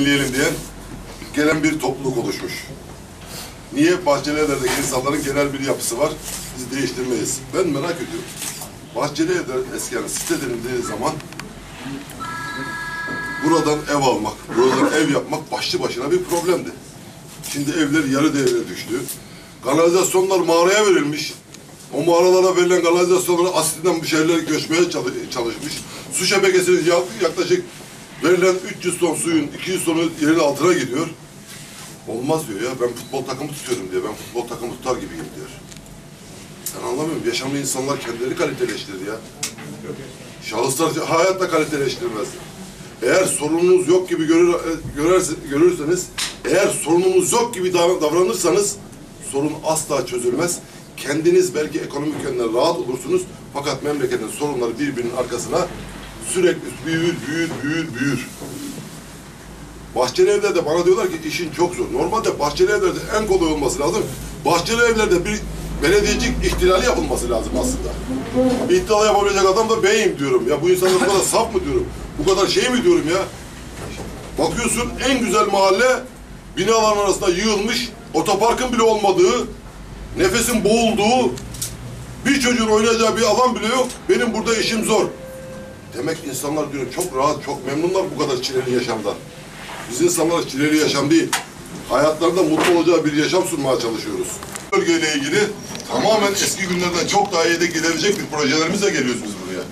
yenileyelim diyen gelen bir topluluk oluşmuş. Niye? Bahçeli Evler'deki insanların genel bir yapısı var. Biz değiştirmeyiz. Ben merak ediyorum. Bahçeli Evler eskiden site denildiği zaman buradan ev almak, buradan ev yapmak başlı başına bir problemdi. Şimdi evler yarı devreye düştü. Kanalizasyonlar mağaraya verilmiş. O mağaralara verilen kanalizasyonlara aslinden bir şeyler göçmeye çalışmış. Su şebekesinin yaklaşık verilen 300 ton suyun 200 tonu yerin altına gidiyor. Olmaz diyor ya, ben futbol takımı tutuyorum diyor. Ben futbol takımı tutar gibiyim diyor. Ben anlamıyorum. Yaşamlı insanlar kendileri kaliteleştirir ya. Şahıslar hayatta kaliteleştirmez. Eğer sorununuz yok gibi görürseniz, eğer sorununuz yok gibi davranırsanız sorun asla çözülmez. Kendiniz belki ekonomik yönden rahat olursunuz. Fakat memleketin sorunları birbirinin arkasına sürekli büyür. Bahçeli Evler'de bana diyorlar ki işin çok zor. Normalde Bahçeli Evler'de en kolay olması lazım. Bahçeli Evler'de bir belediyecilik ihtilali yapılması lazım aslında. İhtilal yapabilecek adam da beyim diyorum. Ya bu insanlar bu kadar saf mı diyorum? Bu kadar şey mi diyorum ya? Bakıyorsun en güzel mahalle binaların arasında yığılmış, otoparkın bile olmadığı, nefesin boğulduğu, bir çocuğun oynayacağı bir alan bile yok. Benim burada işim zor. Demek insanlar diyor çok rahat, çok memnunlar bu kadar çileli yaşamdan. Biz insanlar çileli yaşam değil, hayatlarında mutlu olacağı bir yaşam sunmaya çalışıyoruz. Bölgeyle ilgili tamamen eski günlerden çok daha iyi de gidebilecek bir projelerimizle geliyoruz biz buraya.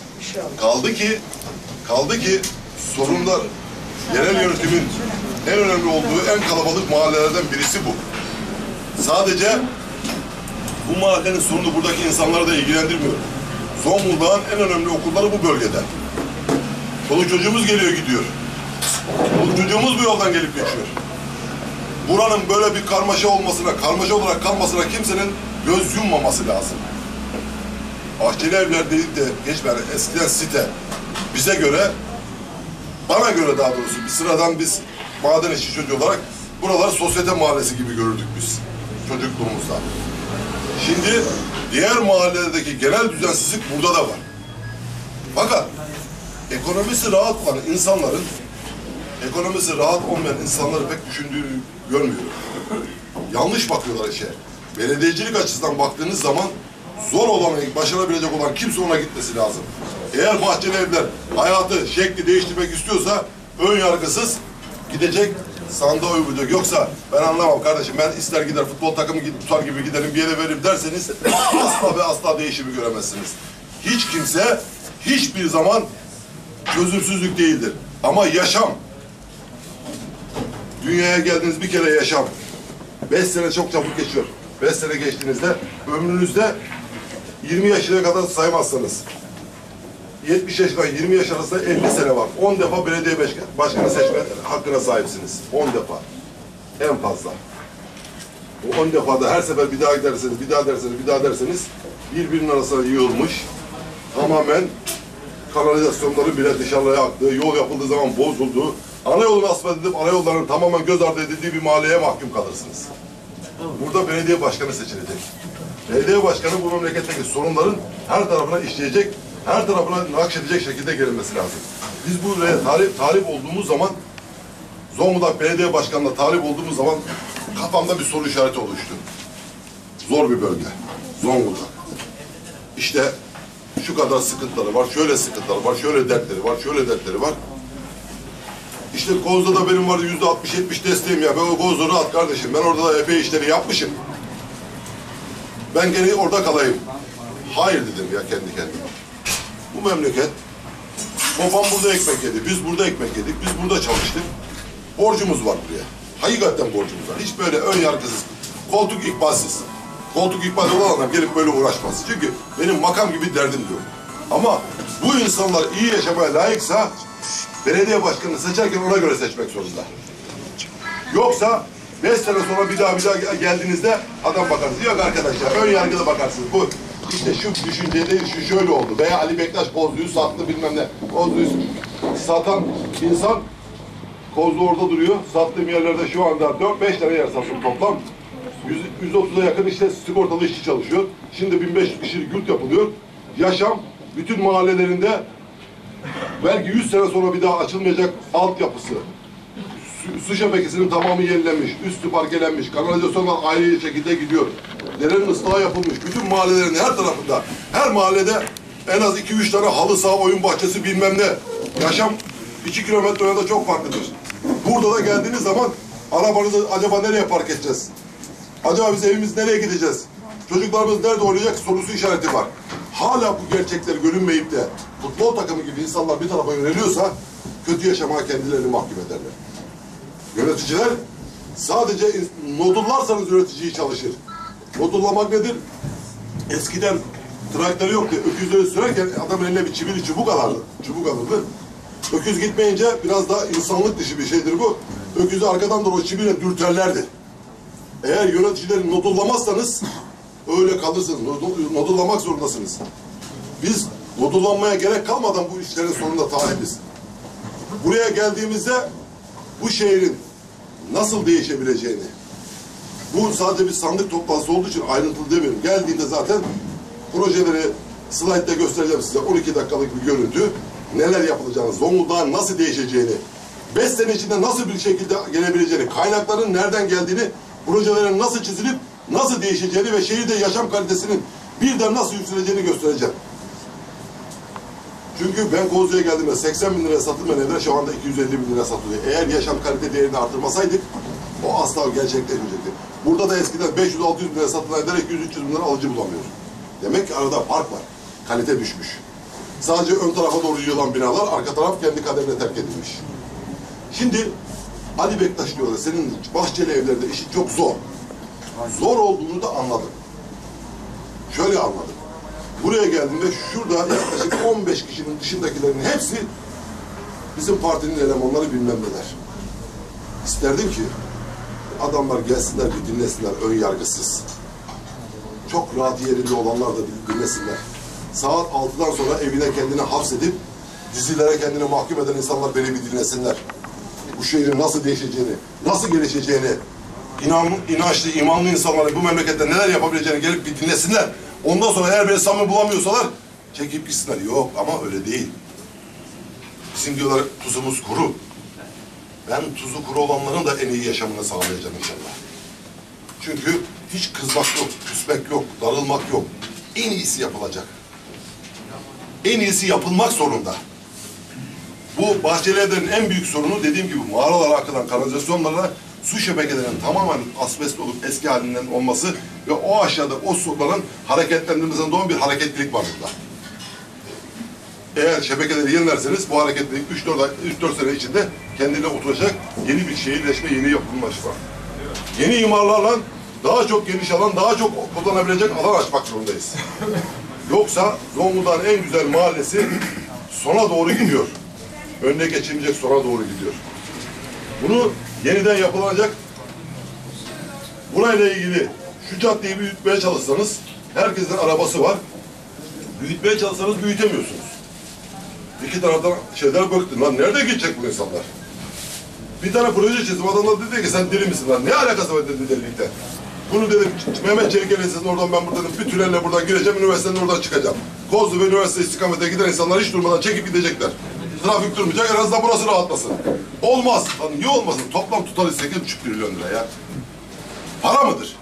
Kaldı ki sorunlar yerel yönetimin en önemli olduğu en kalabalık mahallelerden birisi bu. Sadece bu mahallenin sorunu buradaki insanları da ilgilendirmiyor. Zonguldak'ın en önemli okulları bu bölgede. Çoluk çocuğumuz geliyor gidiyor. Çoluk çocuğumuz bu yoldan gelip geçiyor. Buranın böyle bir karmaşa olmasına, karmaşa olarak kalmasına kimsenin göz yummaması lazım. Bahçeli Evler deyip de geçmeden eskiden site bize göre, bana göre daha doğrusu bir sıradan biz maden işçi çocuğu olarak buralar sosyete mahallesi gibi görürdük biz çocukluğumuzda. Şimdi diğer mahallelerdeki genel düzensizlik burada da var. Fakat ekonomisi rahat olan insanların, ekonomisi rahat olmayan insanları pek düşündüğünü görmüyorum. Yanlış bakıyorlar işe. Belediyecilik açısından baktığınız zaman zor olan, başarabilecek olan kimse ona gitmesi lazım. Eğer Bahçeli Evler hayatı, şekli değiştirmek istiyorsa ön yargısız gidecek, sandığa oy bulacak. Yoksa ben anlamam kardeşim, ben ister gider futbol takımı tutar gibi gidelim bir yere veririm derseniz asla ve asla değişimi göremezsiniz. Hiç kimse hiçbir zaman çözümsüzlük değildir. Ama yaşam, dünyaya geldiğiniz bir kere yaşam. 5 sene çok çabuk geçiyor. 5 sene geçtiğinizde ömrünüzde 20 yaşına kadar saymazsanız 70 yaşından 20 yaş arasında 50 sene var. 10 defa belediye başkanı seçme hakkına sahipsiniz. 10 defa. En fazla. Bu 10 defa da her sefer bir daha giderseniz, bir daha derseniz birbirinin arasına yığılmış, tamamen kanalizasyonların bile dışarıya aktığı, yol yapıldığı zaman bozulduğu, ana yolun asfalt edip ana yolların tamamen göz ardı edildiği bir mahalleye mahkum kalırsınız. Burada belediye başkanı seçilecek. Belediye başkanı bu memleketteki sorunların her tarafına işleyecek, her tarafına nakşedecek şekilde gelinmesi lazım. Biz buraya talip olduğumuz zaman, Zonguldak Belediye Başkanı'na talip olduğumuz zaman kafamda bir soru işareti oluştu. Zor bir bölge. Zonguldak. İşte şu kadar sıkıntıları var, şöyle sıkıntıları var, şöyle dertleri var, şöyle dertleri var. İşte Kozlu'da benim var %60-70 desteğim ya. Ben o Kozlu'nu at kardeşim. Ben orada da epey işleri yapmışım. Ben gene orada kalayım. Hayır dedim ya kendi kendime. Bu memleket, babam burada ekmek yedi, biz burada ekmek yedik, biz burada çalıştık. Borcumuz var buraya. Hakikaten borcumuz var. Hiç böyle ön yargısız, koltuk ikbalsiz. Koltuk ikbal olan adam gelip böyle uğraşmaz. Çünkü benim makam gibi derdim diyor. Ama bu insanlar iyi yaşamaya layıksa belediye başkanını seçerken ona göre seçmek zorunda. Yoksa 5 sene sonra bir daha geldiğinizde adam bakarsınız. Yok arkadaşlar, ön yargılı bakarsınız. Bu işte şu düşüncede şu şöyle oldu. Veya Ali Bektaş Kozlu'yu sattı bilmem ne. Kozlu'yu satan insan Kozlu orada duruyor. Sattığım yerlerde şu anda 4-5 tane yer sattım toplam. 130'a yakın işte sigortalı işçi çalışıyor. Şimdi 1500 kişilik yurt yapılıyor. Yaşam bütün mahallelerinde belki 100 sene sonra bir daha açılmayacak altyapısı, su şebekesinin tamamı yenilenmiş, üstü parkelenmiş, kanalizasyonlar ayrı şekilde gidiyor. Derenin ıslahı yapılmış, bütün mahallelerin her tarafında, her mahallede en az 2-3 tane halı saha, oyun bahçesi bilmem ne. Yaşam 2 kilometre ötede çok farklıdır. Burada da geldiğiniz zaman arabanızı acaba nereye park edeceğiz? Acaba biz evimiz nereye gideceğiz? Çocuklarımız nerede oynayacak sorusu işareti var. Hala bu gerçekler görünmeyip de futbol takımı gibi insanlar bir tarafa yöneliyorsa kötü yaşamaya kendilerini mahkum ederler. Yöneticiler sadece nodullarsanız yöneticiyi çalışır. Nodullamak nedir? Eskiden traktör yoktu. Öküzleri sürerken adamın eline bir çivili çubuk alırdı. Çubuk alırdı. Öküz gitmeyince biraz daha insanlık dışı bir şeydir bu. Öküzü arkadan doğru çiviyle dürterlerdi. Eğer yöneticileri nodullamazsanız öyle kalırsınız. Nodullamak zorundasınız. Biz nodullanmaya gerek kalmadan bu işlerin sonunda tahibiz. Buraya geldiğimizde bu şehrin nasıl değişebileceğini, bu sadece bir sandık toplantısı olduğu için ayrıntılı demiyorum. Geldiğinde zaten projeleri slaytta göstereceğim size. 12 dakikalık bir görüntü. Neler yapılacağını, Zonguldak'ın nasıl değişeceğini, 5 sene içinde nasıl bir şekilde gelebileceğini, kaynakların nereden geldiğini, projelerin nasıl çizilip nasıl değişeceğini ve şehirde yaşam kalitesinin birden nasıl yükseleceğini göstereceğim. Çünkü ben Kozlu'ya geldiğimde 80 bin liraya satılmayan evler şu anda 250 bin liraya satılıyor. Eğer yaşam kalite değerini artırmasaydık o asla gerçekleşmeyecekti. Burada da eskiden 500-600 bin liraya satılan evler 200-300 bin lira alıcı bulamıyor. Demek ki arada fark var. Kalite düşmüş. Sadece ön tarafa doğru yığılan binalar, arka taraf kendi kaderine terk edilmiş. Şimdi Ali Bektaş diyorlar, senin Bahçeli evlerde işi çok zor. Zor olduğunu da anladım. Şöyle anladım. Buraya geldiğimde şurada yaklaşık 15 kişinin dışındakilerin hepsi bizim partinin elemanları bilmem neler. İsterdim ki adamlar gelsinler bir dinlesinler ön yargısız. Çok rahat yerinde olanlar da dinlesinler. Saat 6'dan sonra evine kendini hapsedip dizilere kendini mahkum eden insanlar beni bir dinlesinler. Bu şehrin nasıl değişeceğini, nasıl gelişeceğini, inançlı, imanlı insanların bu memlekette neler yapabileceğini gelip bir dinlesinler. Ondan sonra eğer beni samimi bulamıyorsalar çekip gitsinler. Yok ama öyle değil. Bizim diyorlar tuzumuz kuru. Ben tuzu kuru olanların da en iyi yaşamını sağlayacağım inşallah. Çünkü hiç kızmak yok, küsmek yok, darılmak yok. En iyisi yapılacak. En iyisi yapılmak zorunda. Bu Bahçeli evlerin en büyük sorunu dediğim gibi mağaralara akılan kanalizasyonlarla su şebekelerinin tamamen asbest olup eski halinden olması ve o aşağıda o suların hareketlendirmesinden doğan bir hareketlilik var burada. Eğer şebekeleri yenilerseniz bu hareketlilik 3-4 sene içinde kendine oturacak yeni bir şehirleşme, yeni yapılmışlar. Yeni imarlarla daha çok geniş alan, daha çok kullanabilecek alan açmak zorundayız. Yoksa Zonguldak'ın en güzel mahallesi sona doğru gidiyor. Önüne geçilmeyecek sona doğru gidiyor. Bunu yeniden yapılacak. Burayla ilgili şu caddeyi büyütmeye çalışsanız, herkesin arabası var. Büyütmeye çalışsanız büyütemiyorsunuz. İki taraftan şeyler böktün. Lan nerede gidecek bu insanlar? Bir tane proje çizdim. Adamlar dedi ki sen deli misin lan? Ne alakası var dedi delilikte. Bunu dedim Mehmet Çelik Üniversitesi'nin oradan ben buradan bir tünelle buradan gireceğim. Üniversitenin oradan çıkacağım. Kozlu ve üniversite istikametine giden insanlar hiç durmadan çekip gidecekler. Trafik durmayacak. En azından burası rahatlasın. Olmaz. Lan niye olmasın? Toplam tutarı 8,5 trilyon lira ya. Para mıdır?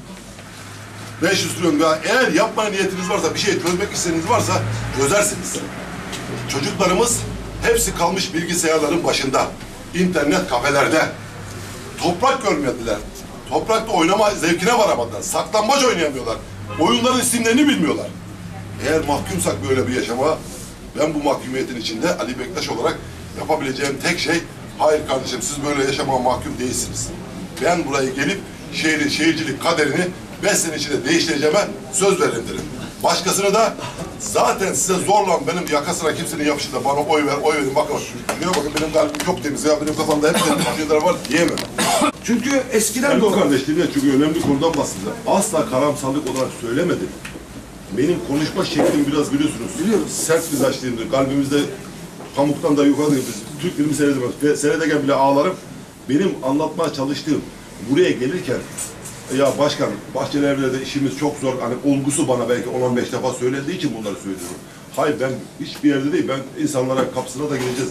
500 trilyon lira. Eğer yapmaya niyetiniz varsa, bir şey çözmek isteğiniz varsa çözersiniz. Çocuklarımız hepsi kalmış bilgisayarların başında. İnternet kafelerde. Toprak görmediler. Toprakta oynama zevkine varamadılar. Saklambaç oynayamıyorlar. Oyunların isimlerini bilmiyorlar. Eğer mahkumsak böyle bir yaşama, ben bu mahkumiyetin içinde Ali Bektaş olarak yapabileceğim tek şey, hayır kardeşim siz böyle yaşamaya mahkum değilsiniz. Ben buraya gelip şehrin şehircilik kaderini 5 sene içinde değiştireceğime söz veririm derim. Başkasını da zaten size zorla benim yakasına kimsenin yapışıp da bana oy ver, oy verin. Bakın benim kalbim çok temiz ya, benim kafamda hep temiz şeyler var diyemem. Çünkü eskiden de o kardeşliğimle çünkü önemli konudan bahsediyor. Asla karamsarlık olarak söylemedim. Benim konuşma şeklim biraz biliyorsunuz. Biliyorum. Sert mizaçlıyımdır. Kalbimizde pamuktan da yukarıda Türk filmi seyrederim. Seyrederken bile ağlarım. Benim anlatmaya çalıştığım buraya gelirken ya başkan Bahçeli evlerde işimiz çok zor. Hani olgusu bana belki 10-15 defa söylendiği için bunları söylüyorum. Hayır ben hiçbir yerde değil. Ben insanlara kapısına da gireceğiz.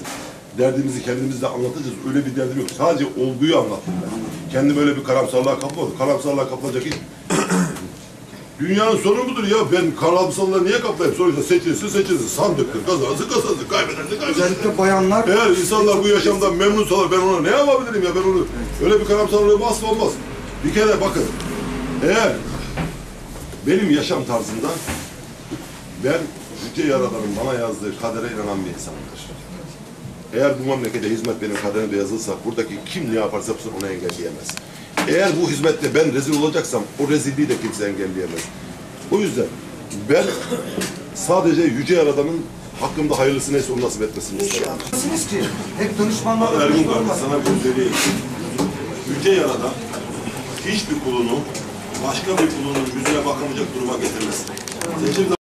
derdimizi kendimiz de anlatacağız. Öyle bir derdim yok. Sadece olguyu anlattım ben. Kendim öyle bir karamsarlığa kapılmadım. Karamsarlığa kapılacak hiç. Dünyanın sonu mudur ya? Ben karamsarlığa niye kapılayım? Sonuçta seçilsin, sandıktır, kazansın, kaybedersin. Özellikle bayanlar Eğer insanlar bu yaşamdan memnunsalar ben ona ne yapabilirim ya? Ben onu öyle bir karamsarlığım asla olmaz. Bir kere bakın, eğer benim yaşam tarzımda ben Yüce Yaradan'ın bana yazdığı kadere inanan bir insanımdır. Eğer bu memlekete hizmet benim kaderimde yazılsa buradaki kim ne yaparsa yapsın onu engelleyemez. Eğer bu hizmette ben rezil olacaksam o rezilliği de kimse engelleyemez. O yüzden ben sadece Yüce Yaradan'ın hakkımda hayırlısı neyse onu nasip etmesini isterim. Siz ki hep danışmanlarla Ergun kardeş sana bir şey söyleyeyim. Yüce Yaradan hiçbir kulunu başka bir kulunun yüzüne bakamayacak duruma getirmez. Seçim